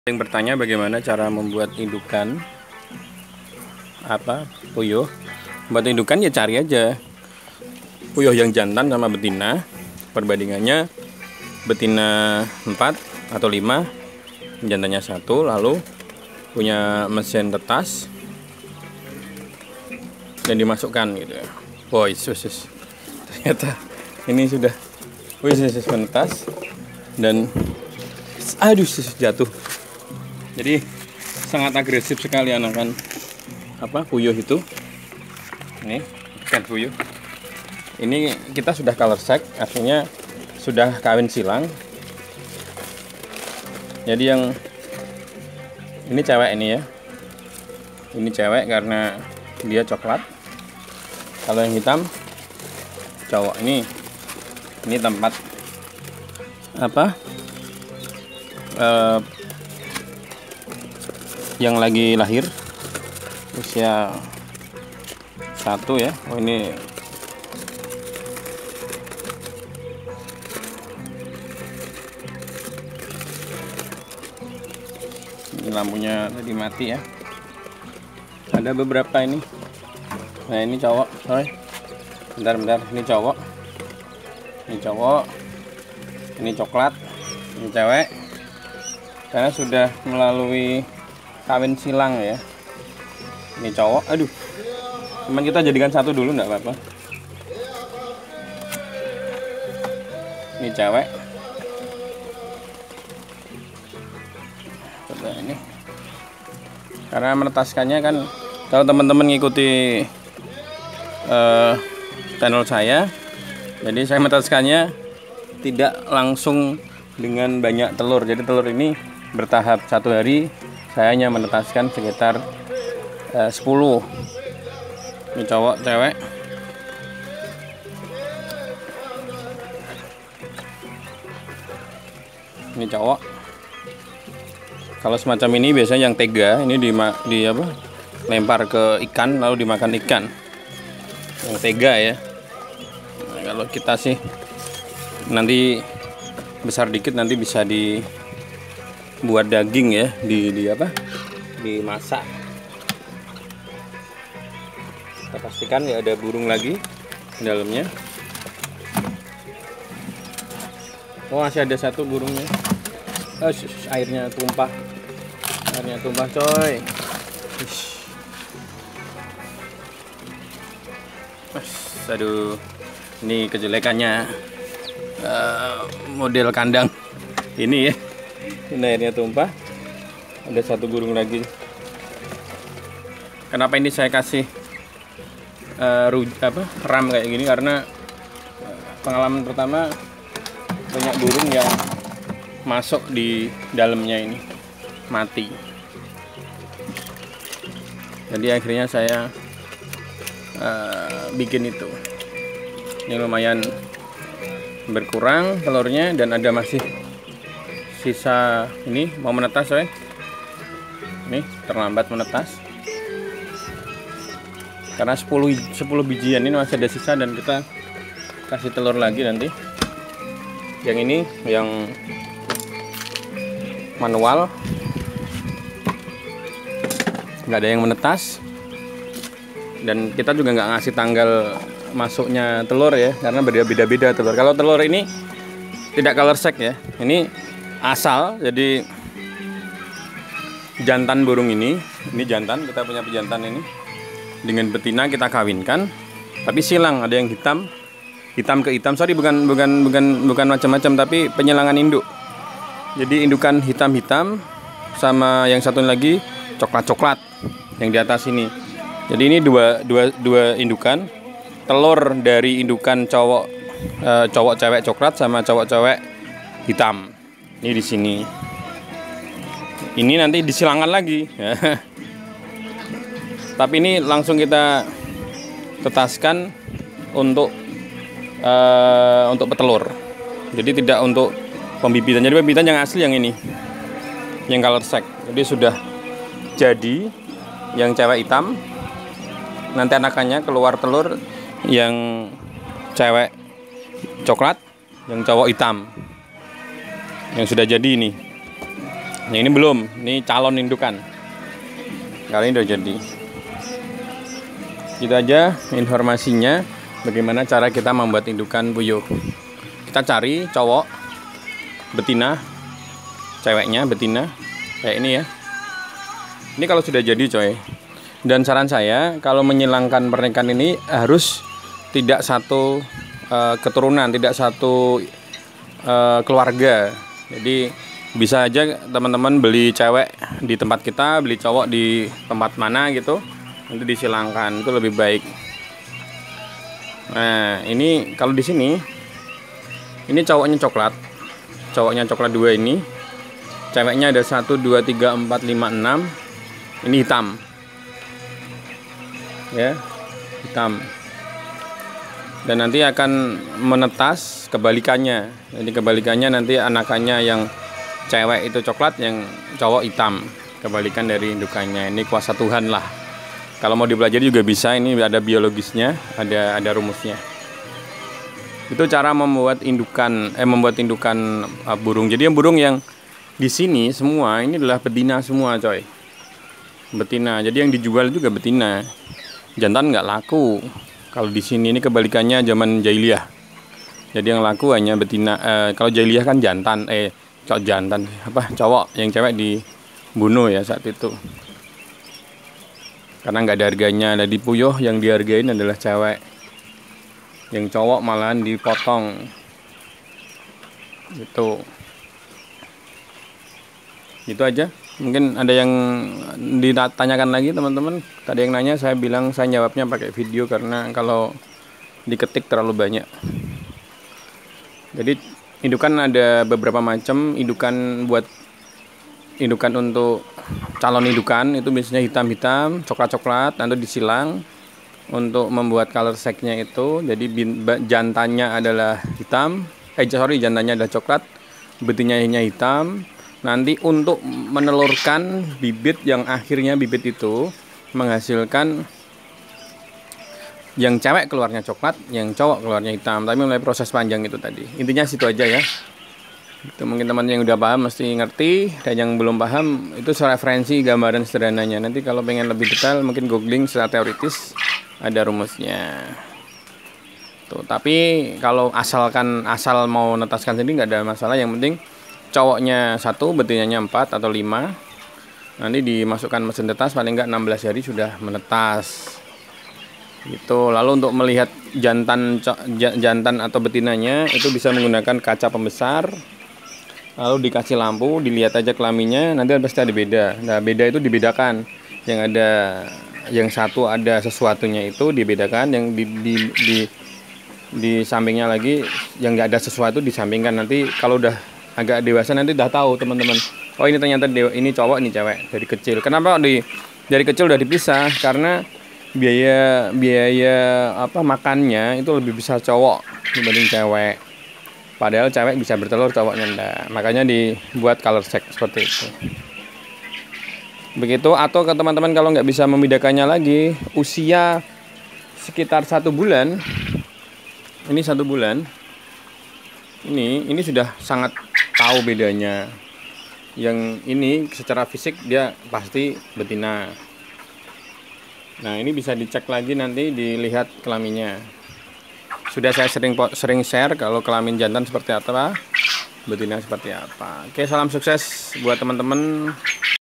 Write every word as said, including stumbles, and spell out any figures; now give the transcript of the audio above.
Yang bertanya bagaimana cara membuat indukan apa puyuh. Buat indukan ya cari aja puyuh yang jantan sama betina, perbandingannya betina empat atau lima, jantannya satu, lalu punya mesin tetas dan dimasukkan gitu ya. Woi, sus, ternyata ini sudah wis menetas dan aduh sus, jatuh. Jadi sangat agresif sekali anakan apa puyuh itu. Ini ikan puyuh. Ini kita sudah color check, artinya sudah kawin silang. Jadi yang ini cewek ini ya. Ini cewek karena dia coklat. Kalau yang hitam cowok. Ini ini tempat apa? Uh, yang lagi lahir usia satu ya. Oh ini ini lampunya tadi mati ya. Ada beberapa ini. Nah ini cowok, sorry. Bentar bentar, ini cowok. Ini cowok. Ini coklat. Ini cewek. Karena sudah melalui kawin silang ya. Ini cowok, aduh. Cuman kita jadikan satu dulu enggak apa-apa. Ini cewek. Coba ini. Karena menetaskannya kan kalau teman-teman ngikuti uh, channel saya, jadi saya menetaskannya tidak langsung dengan banyak telur. Jadi telur ini bertahap satu hari. Saya hanya menetaskan sekitar uh, sepuluh. Ini cowok, cewek. Ini cowok. Kalau semacam ini biasanya yang tega, ini di, di apa? Lempar ke ikan lalu dimakan ikan. Yang tega ya. Nah, kalau kita sih nanti besar dikit nanti bisa di buat daging ya, di, di apa dimasak. Kita pastikan ya ada burung lagi di dalamnya. Oh masih ada satu burungnya. Oh, airnya tumpah, airnya tumpah coy. Ish. Aduh, ini kejelekannya uh, model kandang ini ya. Ini airnya tumpah. Ada satu burung lagi. Kenapa ini saya kasih uh, ruj, apa, ram kayak gini? Karena pengalaman pertama banyak burung yang masuk di dalamnya ini mati. Jadi akhirnya saya uh, bikin itu. Ini lumayan berkurang telurnya dan ada masih sisa. Ini mau menetas ya. Ini terlambat menetas karena sepuluh, sepuluh bijian ini masih ada sisa dan kita kasih telur lagi nanti. Yang ini yang manual, nggak ada yang menetas dan kita juga nggak ngasih tanggal masuknya telur ya, karena beda-beda telur. Kalau telur ini tidak color check ya, ini asal. Jadi jantan burung ini, ini jantan, kita punya pejantan ini dengan betina kita kawinkan, tapi silang, ada yang hitam, hitam ke hitam. Sorry bukan bukan bukan bukan macam-macam, tapi penyilangan induk. Jadi indukan hitam-hitam sama yang satu lagi coklat-coklat yang di atas ini. Jadi ini dua dua dua indukan. Telur dari indukan cowok e, cowok cewek coklat sama cowok cewek hitam. Ini di sini. Ini nanti disilangkan lagi. Tapi ini langsung kita tetaskan untuk e, untuk petelur. Jadi tidak untuk pembibitan. Jadi pembibitan yang asli yang ini, yang color check. Jadi sudah jadi yang cewek hitam. Nanti anakannya keluar telur yang cewek coklat, yang cowok hitam. Yang sudah jadi ini. Nah, ini belum, ini calon indukan. Kali ini udah jadi. Gitu aja informasinya bagaimana cara kita membuat indukan puyuh. Kita cari cowok betina, ceweknya betina kayak ini ya. Ini kalau sudah jadi coy. Dan saran saya kalau menyilangkan pernikahan ini harus tidak satu uh, keturunan, tidak satu uh, keluarga. Jadi bisa aja teman-teman beli cewek di tempat kita, beli cowok di tempat mana gitu, nanti disilangkan, itu lebih baik. Nah ini kalau di sini, ini cowoknya coklat, cowoknya coklat dua ini, ceweknya ada satu, dua, tiga, empat, lima, enam, ini hitam, ya hitam. Dan nanti akan menetas kebalikannya. Jadi kebalikannya nanti anakannya yang cewek itu coklat, yang cowok hitam. Kebalikan dari indukannya. Ini kuasa Tuhan lah. Kalau mau dipelajari juga bisa. Ini ada biologisnya, ada ada rumusnya. Itu cara membuat indukan, eh membuat indukan uh, burung. Jadi yang burung yang di sini semua ini adalah betina semua, coy. Betina. Jadi yang dijual juga betina. Jantan nggak laku. Kalau di sini ini kebalikannya zaman jahiliyah. Jadi yang laku hanya betina. Eh, kalau jahiliyah kan jantan, eh cowok jantan, apa cowok, yang cewek dibunuh ya saat itu. Karena nggak ada harganya. Nah di puyuh yang dihargain adalah cewek. Yang cowok malahan dipotong. Gitu. Gitu aja. Mungkin ada yang ditanyakan lagi teman-teman. Tadi yang nanya, saya bilang saya jawabnya pakai video karena kalau diketik terlalu banyak. Jadi indukan ada beberapa macam. Indukan buat indukan untuk calon indukan itu biasanya hitam-hitam, coklat-coklat, nanti disilang untuk membuat color set-nya itu. Jadi jantannya adalah hitam, eh sorry jantannya adalah coklat, betinanya hitam. Nanti untuk menelurkan bibit yang akhirnya bibit itu menghasilkan yang cewek keluarnya coklat, yang cowok keluarnya hitam. Tapi mulai proses panjang itu tadi. Intinya situ aja ya. Itu mungkin teman yang udah paham mesti ngerti, dan yang belum paham itu referensi gambaran sederhananya. Nanti kalau pengen lebih detail mungkin googling secara teoritis, ada rumusnya. Tuh, tapi kalau asalkan asal mau netaskan sendiri nggak ada masalah. Yang penting cowoknya satu, betinanya empat atau lima. Nanti dimasukkan mesin tetas paling enggak enam belas hari sudah menetas. Gitu. Lalu untuk melihat jantan jantan atau betinanya itu bisa menggunakan kaca pembesar. Lalu dikasih lampu, dilihat aja kelaminnya, nanti pasti ada beda. Nah, beda itu dibedakan. Yang ada yang satu ada sesuatunya itu dibedakan, yang di di di, di sampingnya lagi yang enggak ada sesuatu disampingkan. Nanti kalau udah agak dewasa nanti udah tahu teman-teman, oh ini ternyata dewa, ini cowok ini cewek dari kecil. Kenapa di dari kecil udah dipisah? Karena biaya biaya apa makannya itu lebih besar cowok dibanding cewek. Padahal cewek bisa bertelur, cowoknya enggak. Makanya dibuat color set seperti itu. Begitu. Atau ke teman-teman kalau nggak bisa membedakannya lagi, usia sekitar satu bulan, ini satu bulan, ini ini sudah sangat tahu bedanya. Yang ini secara fisik dia pasti betina. Nah ini bisa dicek lagi nanti, dilihat kelaminnya. Sudah saya sering sering share kalau kelamin jantan seperti apa, betina seperti apa. Oke, salam sukses buat teman-teman.